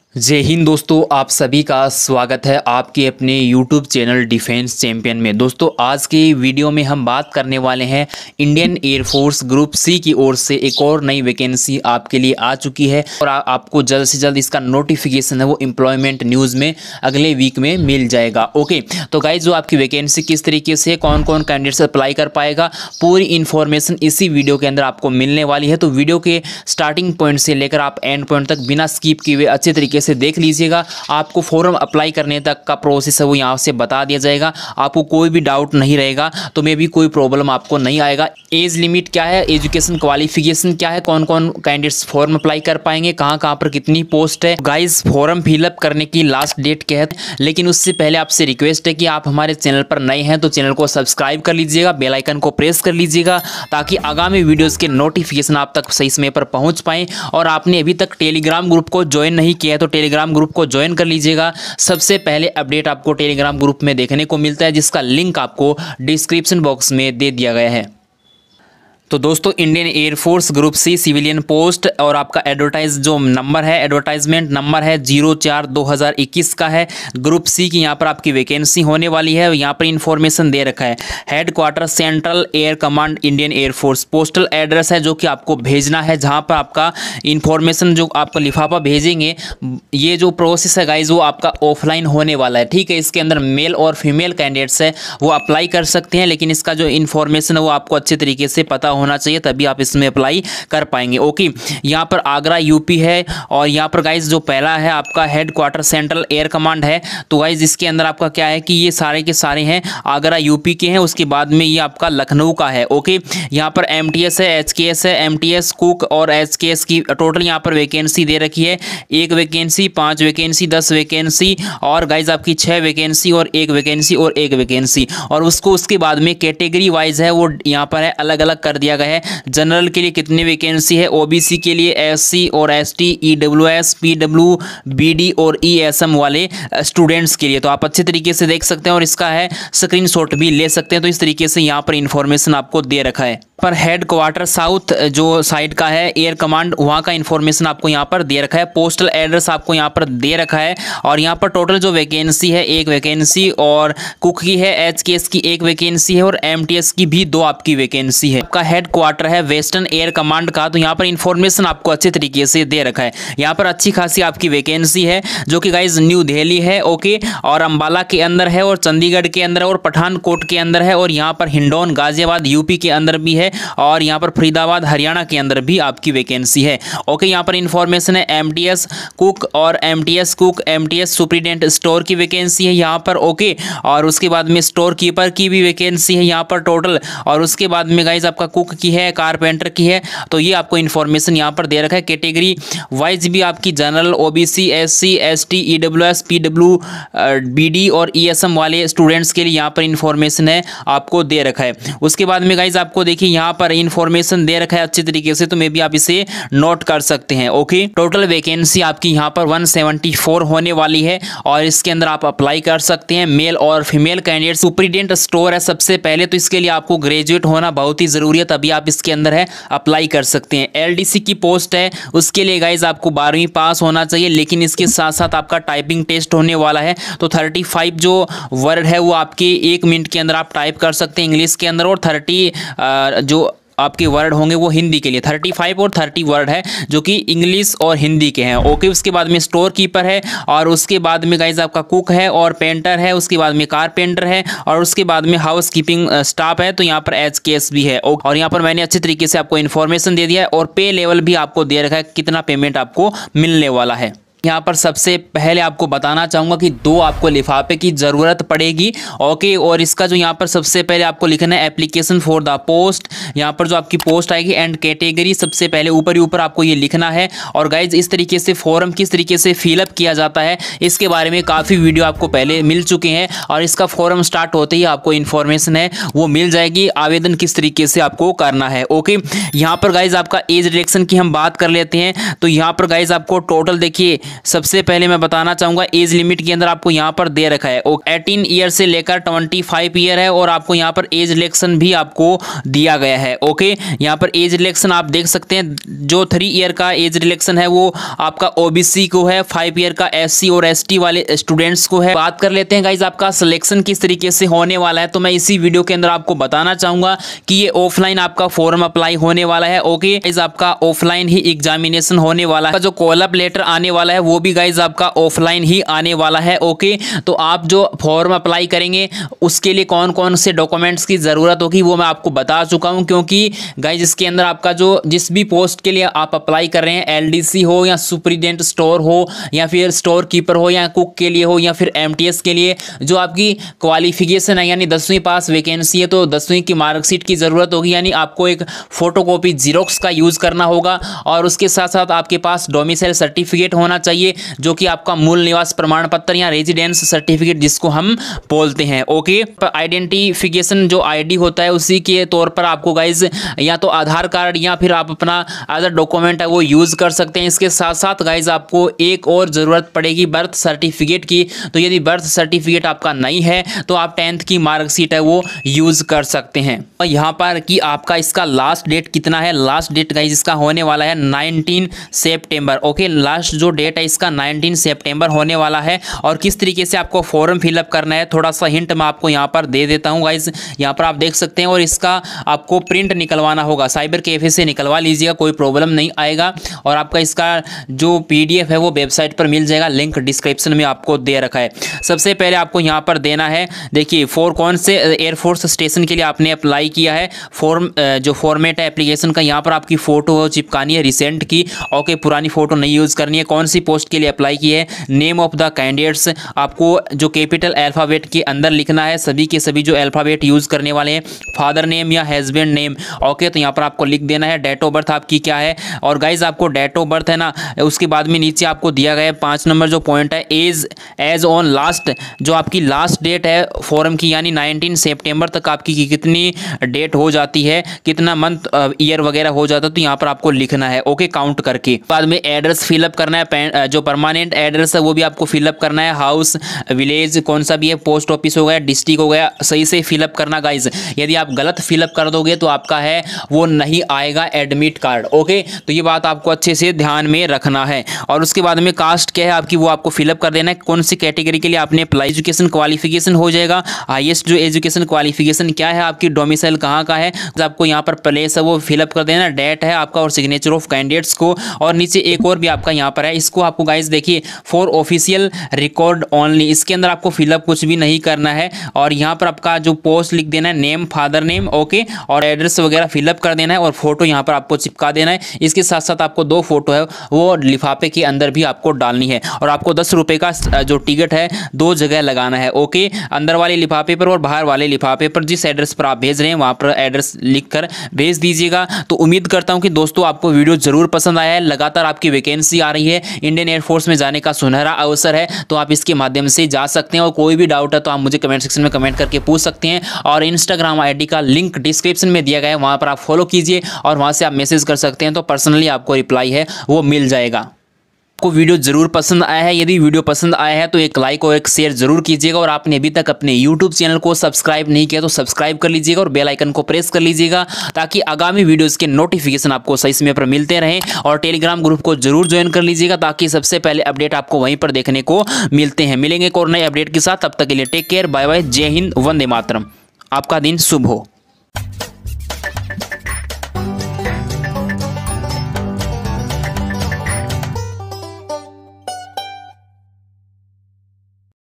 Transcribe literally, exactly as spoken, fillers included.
जय हिंद दोस्तों, आप सभी का स्वागत है आपके अपने यूट्यूब चैनल डिफेंस चैंपियन में। दोस्तों आज के वीडियो में हम बात करने वाले हैं इंडियन एयरफोर्स ग्रुप सी की ओर से एक और नई वैकेंसी आपके लिए आ चुकी है और आ, आपको जल्द से जल्द इसका नोटिफिकेशन है वो एम्प्लॉयमेंट न्यूज़ में अगले वीक में मिल जाएगा। ओके, तो गाइज जो आपकी वैकेंसी किस तरीके से कौन कौन कैंडिडेट्स अप्लाई कर पाएगा, पूरी इन्फॉर्मेशन इसी वीडियो के अंदर आपको मिलने वाली है। तो वीडियो के स्टार्टिंग पॉइंट से लेकर आप एंड पॉइंट तक बिना स्किप किए हुए अच्छे तरीके से देख लीजिएगा। आपको फॉर्म अप्लाई करने तक का प्रोसेस है वो यहाँ से बता दिया जाएगा। आपको कोई भी डाउट नहीं रहेगा, तो मे भी कोई प्रॉब्लम आपको नहीं आएगा। एज लिमिट क्या है, एजुकेशन क्वालिफिकेशन क्या है, कौन कौन कैंडिडेट्स फॉर्म अप्लाई कर पाएंगे, कहाँ कहाँ पर कितनी पोस्ट है। गाइस फॉर्म फिलअप करने की लास्ट डेट क्या है, लेकिन उससे पहले आपसे रिक्वेस्ट है कि आप हमारे चैनल पर नए हैं तो चैनल को सब्सक्राइब कर लीजिएगा, बेल आइकन को प्रेस कर लीजिएगा ताकि आगामी वीडियोस के नोटिफिकेशन आप तक सही समय पर पहुंच पाएं। और आपने अभी तक टेलीग्राम ग्रुप को ज्वाइन नहीं किया है तो टेलीग्राम ग्रुप को ज्वाइन कर लीजिएगा। सबसे पहले अपडेट आपको टेलीग्राम ग्रुप में देखने को मिलता है, जिसका लिंक आपको डिस्क्रिप्शन बॉक्स में दे दिया गया है। तो दोस्तों Indian air force group C civilian post और आपका एडवर्टाइज जो नंबर है, एडवर्टाइजमेंट नंबर है जीरो चार दो हज़ार इक्कीस का है। ग्रुप सी की यहाँ पर आपकी वैकेंसी होने वाली है। यहाँ पर इंफॉर्मेशन दे रखा है, headquarter central air command Indian air force. Postal address है जो कि आपको भेजना है, जहाँ पर आपका इंफॉर्मेशन जो आपका लिफाफा भेजेंगे, ये जो प्रोसेस है गाइज वो आपका ऑफलाइन होने वाला है। ठीक है, इसके अंदर मेल और फीमेल कैंडिडेट्स है वो अप्लाई कर सकते हैं, लेकिन इसका जो इन्फॉर्मेशन है वो आपको अच्छे तरीके से पता होना चाहिए, तभी आप इसमें अप्लाई कर पाएंगे। ओके, यहाँ पर आगरा यूपी है और यहाँ पर गाइज जो पहला है आपका headquarter central air command है। तो गाइज इसके अंदर आपका क्या है कि ये सारे के सारे हैं आगरा यूपी के हैं। उसके बाद में ये आपका लखनऊ का है। ओके, यहाँ पर एमटीएस है, एचकेएस है, एमटीएस कुक और एचकेएस की टोटल यहाँ पर वैकेंसी दे रखी है। एक वैकेंसी, पांच वैकेंसी, दस वैकेंसी और गाइज आपकी छह वैकेंसी और एक वैकेंसी और एक वैकेंसी। और उसको उसके बाद में कैटेगरी वाइज है वो यहाँ पर है अलग अलग कर दिया गया है। जनरल के लिए कितनी वैकेंसी है, ओबीसी के लिए, एससी और एसटी, ईडब्ल्यूएस, पीडब्ल्यू, बीडी और ईएसएम वाले स्टूडेंट्स के लिए। तो आप अच्छे तरीके से देख सकते हैं और इसका है स्क्रीनशॉट भी ले सकते हैं। तो इस तरीके से यहाँ पर इंफॉर्मेशन आपको दे रखा है। पर हेड क्वार्टर साउथ जो साइड का है एयर कमांड, वहाँ का इंफॉर्मेशन आपको यहाँ पर दे रखा है। पोस्टल एड्रेस आपको यहाँ पर दे रखा है और यहाँ पर टोटल जो वैकेंसी है एक वैकेंसी और कुक की है, एचकेएस की एक वैकेंसी है और एमटीएस की भी दो आपकी वैकेंसी है। आपका हेड क्वार्टर है वेस्टर्न एयर कमांड का, तो यहाँ पर इंफॉर्मेशन आपको अच्छे तरीके से दे रखा है। यहाँ पर अच्छी खासी आपकी वैकेंसी है जो कि गाइज न्यू दिल्ली है। ओके, और अंबाला के अंदर है और चंडीगढ़ के अंदर है और पठानकोट के अंदर है और यहाँ पर हिंडौन गाजियाबाद यूपी के अंदर भी है और यहाँ पर फरीदाबाद हरियाणा के अंदर भी आपकी वैकेंसी है। ओके, यहाँ पर इंफॉर्मेशन है एमटीएस कुक और MTS cook MTS superintendent store की वैकेंसी है यहाँ पर। ओके, और उसके बाद में स्टोर कीपर की भी वैकेंसी है यहाँ पर टोटल। और उसके बाद में गाइज आपका कुक की है, कारपेंटर की है। तो ये आपको इन्फॉर्मेशन यहाँ पर दे रखा है। कैटेगरी वाइज भी आपकी general, OBC, SC, ST, EWS, PW, BD और ईएसएम वाले स्टूडेंट्स के लिए यहाँ पर इंफॉर्मेशन है आपको दे रखा है। उसके बाद में गाइज आपको देखिए यहाँ पर इंफॉर्मेशन दे रखा है अच्छी तरीके से, तो मे भी आप इसे नोट कर सकते हैं। ओके, टोटल वैकेंसी आपकी यहाँ पर एक सौ चौहत्तर होने वाली है और इसके अंदर आप अप्लाई कर सकते हैं, मेल और फीमेल कैंडिडेट। सुपरिटेंडेंट स्टोर है सबसे पहले, तो इसके लिए आपको ग्रेजुएट होना बहुत ही जरूरी है, तभी आप इसके अंदर है अप्लाई कर सकते हैं। एलडीसी की पोस्ट है, उसके लिए गाइज आपको बारहवीं पास होना चाहिए, लेकिन इसके साथ साथ आपका टाइपिंग टेस्ट होने वाला है। तो पैंतीस जो वर्ड है वो आपके एक मिनट के अंदर आप टाइप कर सकते हैं इंग्लिश के अंदर, और तीस जो आपके वर्ड होंगे वो हिंदी के लिए, पैंतीस और तीस वर्ड है जो कि इंग्लिश और हिंदी के हैं। ओके, उसके बाद में स्टोर कीपर है और उसके बाद में गाइज आपका कुक है और पेंटर है, उसके बाद में कारपेंटर है और उसके बाद में हाउस कीपिंग स्टाफ है। तो यहाँ पर एचकेएस भी है और यहाँ पर मैंने अच्छे तरीके से आपको इन्फॉर्मेशन दे दिया है और पे लेवल भी आपको दे रखा है, कितना पेमेंट आपको मिलने वाला है। यहाँ पर सबसे पहले आपको बताना चाहूँगा कि दो आपको लिफाफे की ज़रूरत पड़ेगी। ओके, और इसका जो यहाँ पर सबसे पहले आपको लिखना है एप्लीकेशन फॉर द पोस्ट। यहाँ पर जो आपकी पोस्ट आएगी एंड कैटेगरी सबसे पहले ऊपर ही ऊपर आपको ये लिखना है। और गाइज इस तरीके से फॉर्म किस तरीके से फिलअप किया जाता है इसके बारे में काफ़ी वीडियो आपको पहले मिल चुके हैं और इसका फॉर्म स्टार्ट होते ही आपको इन्फॉर्मेशन है वो मिल जाएगी, आवेदन किस तरीके से आपको करना है। ओके, यहाँ पर गाइज आपका एज रिलेक्शन की हम बात कर लेते हैं। तो यहाँ पर गाइज आपको टोटल देखिए सबसे पहले मैं बताना चाहूँगा एज लिमिट के अंदर आपको यहाँ पर दे रखा है अठारह ईयर से लेकर पच्चीस ईयर है और आपको यहाँ पर एज रिलैक्सेशन भी आपको दिया गया है। ओके, यहाँ पर एज रिलैक्सेशन आप देख सकते हैं, जो थ्री ईयर का एज रिलैक्सेशन है वो आपका ओबीसी को है, फाइव ईयर का एससी और एसटी वाले स्टूडेंट्स को है। बात कर लेते हैं गाइज आपका सिलेक्शन किस तरीके से होने वाला है, तो मैं इसी वीडियो के अंदर आपको बताना चाहूंगा कि ये ऑफलाइन आपका फॉर्म अप्लाई होने वाला है। ओके गाइज, आपका ऑफलाइन ही एग्जामिनेशन होने वाला है, जो कॉल अप लेटर आने वाला है वो भी गाइज आपका ऑफलाइन ही आने वाला है। ओके, तो आप जो फॉर्म अप्लाई करेंगे उसके लिए कौन कौन से डॉक्यूमेंट्स की जरूरत होगी वो मैं आपको बता चुका हूं, क्योंकि गाइज इसके अंदर आपका जो जिस भी पोस्ट के लिए आप अप्लाई कर रहे हैं, एलडीसी हो या सुपरिटेंडेंट स्टोर हो या फिर स्टोर कीपर हो या कुक के लिए हो या फिर एमटीएस के लिए, जो आपकी क्वालिफिकेशन है यानी दसवीं पास वैकेंसी है तो दसवीं की मार्कशीट की ज़रूरत होगी, यानी आपको एक फोटोकॉपी जीरोक्स का यूज़ करना होगा और उसके साथ साथ आपके पास डोमिसाइल सर्टिफिकेट होना चाहिए जो कि आपका मूल निवास प्रमाण पत्र या रेजिडेंस सर्टिफिकेट जिसको हम बोलते हैं। ओके, आइडेंटिफिकेशन जो आईडी होता है उसी के तौर पर आपको गाइज या तो आधार कार्ड या फिर आप अपना अदर डॉक्यूमेंट है वो यूज़ कर सकते हैं। इसके साथ साथ गाइज आपको एक और ज़रूरत पड़ेगी बर्थ सर्टिफिकेट की, तो यदि बर्थ सर्टिफिकेट आपका नहीं है तो आप टेंथ की मार्कशीट है वो यूज़ कर सकते हैं। और यहाँ पर कि आपका इसका लास्ट डेट कितना है, लास्ट डेट गाइज इसका होने वाला है नाइनटीन सितंबर। ओके, लास्ट जो डेट है इसका नाइनटीन सितंबर होने वाला है। और किस तरीके से आपको फॉर्म फिलअप करना है थोड़ा सा हिंट मैं आपको यहाँ पर दे देता हूँ गाइज, यहाँ पर आप देख सकते हैं। और इसका आपको प्रिंट निकलवाना होगा, साइबर कैफे से निकलवा लीजिएगा, कोई प्रॉब्लम नहीं आएगा। और आपका इसका जो पीडीएफ है वो वेबसाइट पर मिल जाएगा, लिंक डिस्क्रिप्शन में आपको दे रखा है। सबसे पहले आपको यहाँ पर देना है, देखिए फॉर कौन से एयरफोर्स स्टेशन के लिए आपने अप्लाई किया है, फॉर्म जो फॉर्मेट है एप्लीकेशन का, यहाँ पर आपकी फ़ोटो चिपकानी है रिसेंट की। ओके, पुरानी फ़ोटो नहीं यूज़ करनी है। कौन सी पोस्ट के लिए अप्लाई की है, नेम ऑफ द कैंडिडेट्स आपको जो कैपिटल अल्फ़ाबेट के अंदर लिखना है, सभी के सभी जो अल्फ़ाबेट यूज़ करने वाले हैं, फादर नेम या हस्बैंड नेम। ओके, तो यहाँ पर आपको लिख देना है। डेट ऑफ बर्थ आपकी क्या है, और गाइज आपको डेट ऑफ बर्थ है ना, उसके बाद में नीचे आपको दिया गया है पाँच नंबर जो पॉइंट है, एज एज ऑन लास्ट, जो आपकी लास्ट डेट है फॉर्म की यानी नाइनटीन सितंबर तक आपकी की कितनी डेट हो जाती है, कितना मंथ ईयर वगैरह हो जाता है, तो यहाँ पर आपको लिखना है। ओके, काउंट करके। बाद में एड्रेस फिलअप करना है, जो परमानेंट एड्रेस है वो भी आपको फिलअप करना है, हाउस विलेज कौन सा भी है, पोस्ट ऑफिस हो गया, डिस्ट्रिक्ट हो गया, सही से फिलअप करना गाइज। यदि आप गलत फिलअप कर दोगे तो आपका है वो नहीं आएगा एडमिट कार्ड। ओके, तो ये बात आपको अच्छे से ध्यान में रखना है। और उसके बाद में कास्ट क्या है आपकी वो आपको फिलअप कर देना है, कौन सी कैटेगरी के लिए आपने अप्लाई, एजुकेशन क्वालिफिकेशन हो जाएगा, हाईएस्ट जो एजुकेशन क्वालिफिकेशन क्या है आपकी, डोमिसाइल कहाँ का है, तो आपको यहाँ पर प्लेस है वो फिलअप कर देना, डेट है आपका और सिग्नेचर ऑफ कैंडिडेट्स को। और नीचे एक और भी आपका यहाँ पर है, इसको आपको गाइज देखिए फॉर ऑफिशियल रिकॉर्ड ओनली, इसके अंदर आपको फिलअप कुछ भी नहीं करना है। और यहाँ पर आपका जो पोस्ट लिख देना है, नेम फादर नेम। ओके, और एड्रेस वगैरह फिलअप कर देना है और फोटो यहाँ पर आपको चिपका देना है। इसके साथ साथ आपको दो फोटो है वो लिफाफे के अंदर भी आपको डालनी है। और आपको दस रुपये का जो टिकट है दो जगह लगाना है। ओके, अंदर वाले लिफाफे पर और बाहर वाले लिफाफे पर, जिस एड्रेस पर आप भेज रहे हैं वहाँ पर एड्रेस लिखकर भेज दीजिएगा। तो उम्मीद करता हूँ कि दोस्तों आपको वीडियो जरूर पसंद आया है। लगातार आपकी वैकेंसी आ रही है, इंडियन एयरफोर्स में जाने का सुनहरा अवसर है, तो आप इसके माध्यम से जा सकते हैं। और कोई भी डाउट है तो आप मुझे कमेंट सेक्शन में कमेंट करके पूछ सकते हैं। और इंस्टाग्राम आईडी का लिंक डिस्क्रिप्शन में दिया गया है, वहाँ पर आप फॉलो कीजिए और वहाँ से आप मैसेज कर सकते हैं, तो पर्सनली आपको रिप्लाई है वो मिल जाएगा। आपको वीडियो जरूर पसंद आया है, यदि वीडियो पसंद आया है तो एक लाइक और एक शेयर जरूर कीजिएगा। और आपने अभी तक अपने यूट्यूब चैनल को सब्सक्राइब नहीं किया तो सब्सक्राइब कर लीजिएगा और बेल आइकन को प्रेस कर लीजिएगा, ताकि आगामी वीडियोस के नोटिफिकेशन आपको सही समय पर मिलते रहें। और टेलीग्राम ग्रुप को जरूर ज्वाइन कर लीजिएगा, ताकि सबसे पहले अपडेट आपको वहीं पर देखने को मिलते हैं। मिलेंगे एक और नए अपडेट के साथ, तब तक के लिए टेक केयर, बाय बाय, जय हिंद, वंदे मातरम। आपका दिन शुभ हो।